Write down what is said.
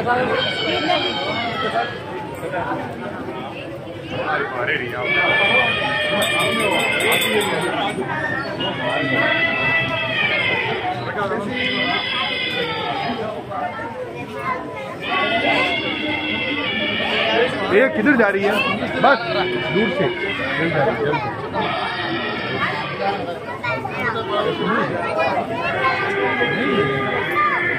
ये किधर जा रही है? बस दूर से जल्द जा रही है, जल्द।